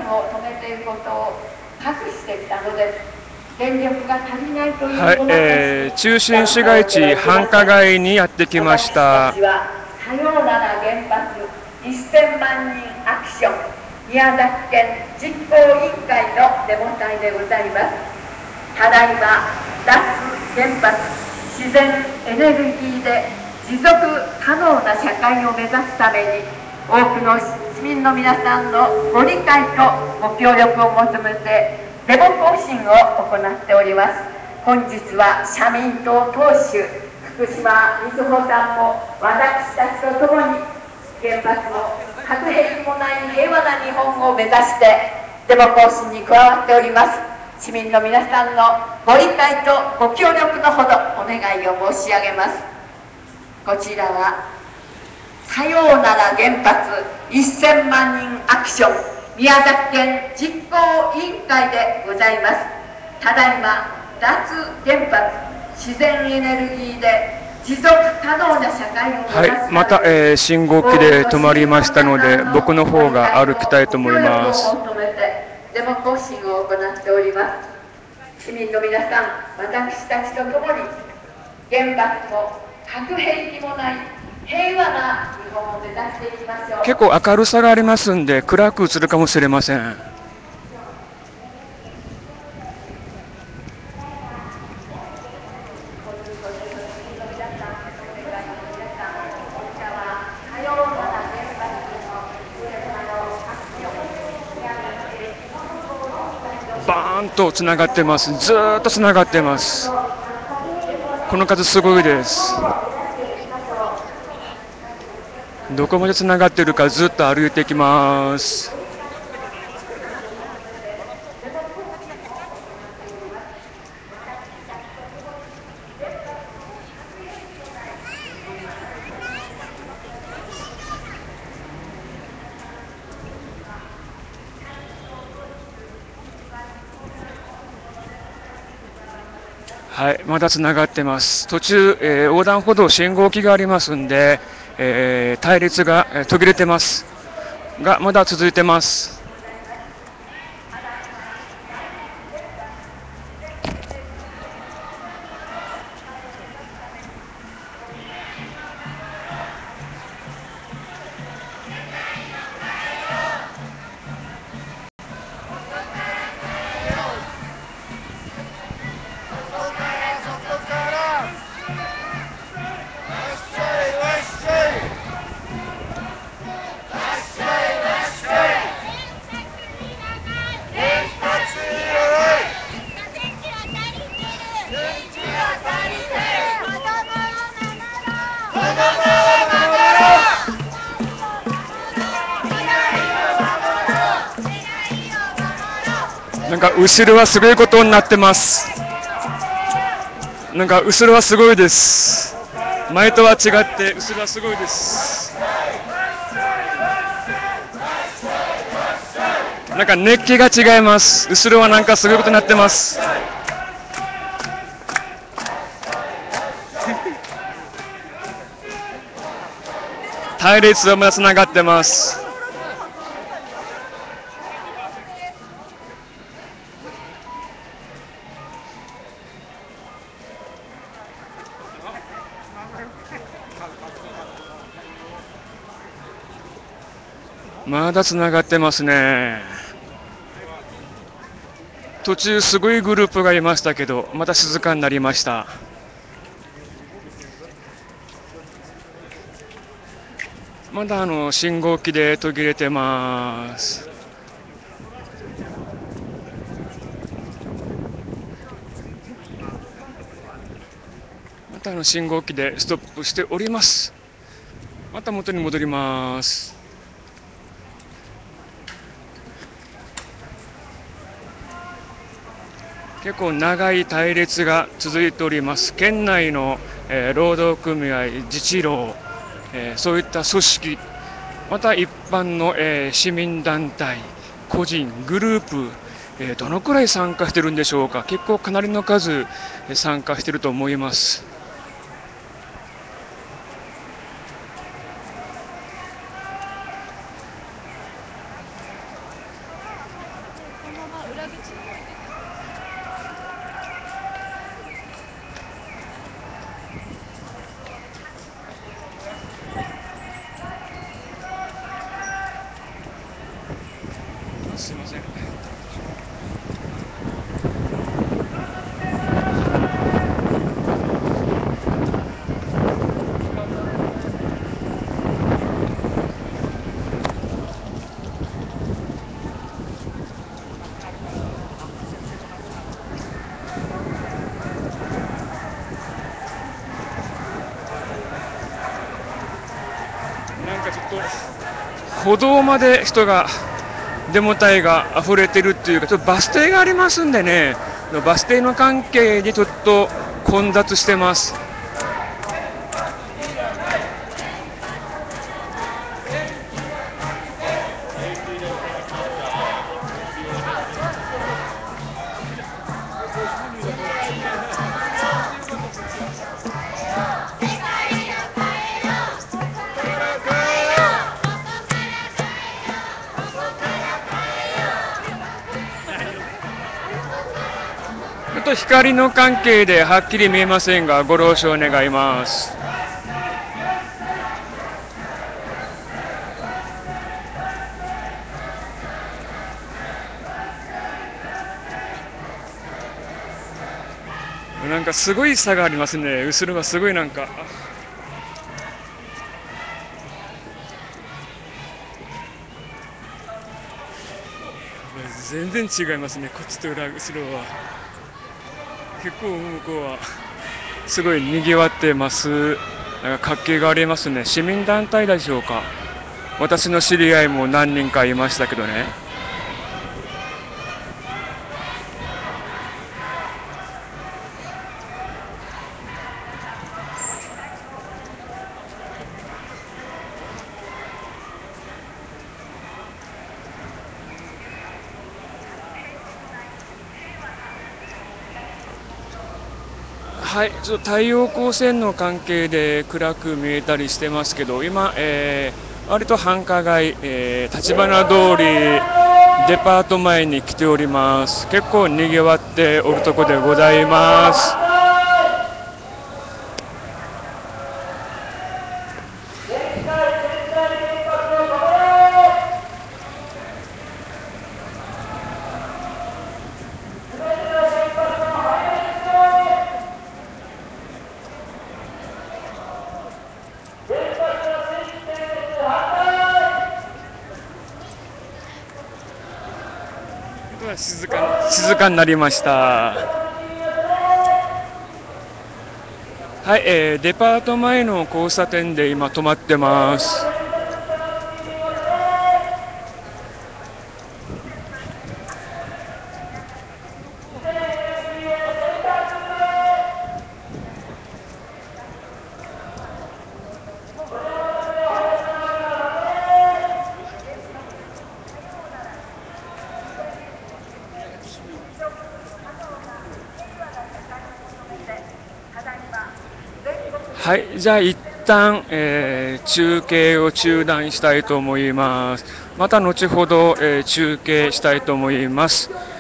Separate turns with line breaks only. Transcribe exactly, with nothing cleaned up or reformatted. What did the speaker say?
を止めていることを隠してきたのです。電力が足りないという、
はいえー、中心市街地繁華街にやってきました。
私たちはさようなら原発せんまんにんアクション宮崎県実行委員会のデモ隊でございます。ただいま脱原発自然エネルギーで持続可能な社会を目指すために多くの市民の皆さんのご理解とご協力を求めてデモ行進を行っております。本日は社民党党首福島みずほさんも私たちと共に原発も核兵器もない平和な日本を目指してデモ行進に加わっております。市民の皆さんのご理解とご協力のほどお願いを申し上げます。こちらはさようなら原発せんまんにんアクション宮崎県実行委員会でございます。ただいま脱原発自然エネルギーで持続可能な社会を目指すために、
はい、また、えー、信号機で止まりましたので僕の方が歩きたいと思います。
デモ行進を行っております。市民の皆さん、私たちと共に原発も核兵器もない平和な日本を目指していきましょう。
結構明るさがありますんで暗く映るかもしれません。バーンとつながってます。ずーっとつながってます。この数すごいです。どこまでつながっているかずっと歩いていきます。はい、まだつながってます。途中、えー、横断歩道信号機がありますんで、えー、対立が、えー、途切れてますがまだ続いてます。なんか後ろはすごいことになってます。なんか後ろはすごいです。前とは違って後ろはすごいです。なんか熱気が違います。後ろはなんかすごいことになってます。隊列はまだつながってます。まだつながってますね。途中すごいグループがいましたけどまた静かになりました。まだあの信号機で途切れてます。またあの信号機でストップしております。また元に戻ります。結構長い隊列が続いております。県内の、えー、労働組合、自治労、えー、そういった組織、また一般の、えー、市民団体、個人、グループ、えー、どのくらい参加しているんでしょうか。結構かなりの数参加していると思います。 すいません。なんかちょっと歩道まで人がデモ隊が溢れてるっていうか、ちょっとバス停がありますんでね、バス停の関係でちょっと混雑してます。ちょっと光の関係ではっきり見えませんが、ご了承願います。なんかすごい差がありますね。後ろがすごいなんか。全然違いますね。こっちと裏後ろは。結構向こうはすごい賑わってます。なんか活気がありますね。市民団体でしょうか。私の知り合いも何人かいましたけどね。はい、ちょっと太陽光線の関係で暗く見えたりしてますけど、今、えー、割と繁華街、えー、立花通りデパート前に来ております。結構にぎわっておるとこでございます。静か、静かになりました。はい、えー、デパート前の交差点で今止まってます。はい、じゃあ一旦、えー、中継を中断したいと思います。また後ほど、えー、中継したいと思います。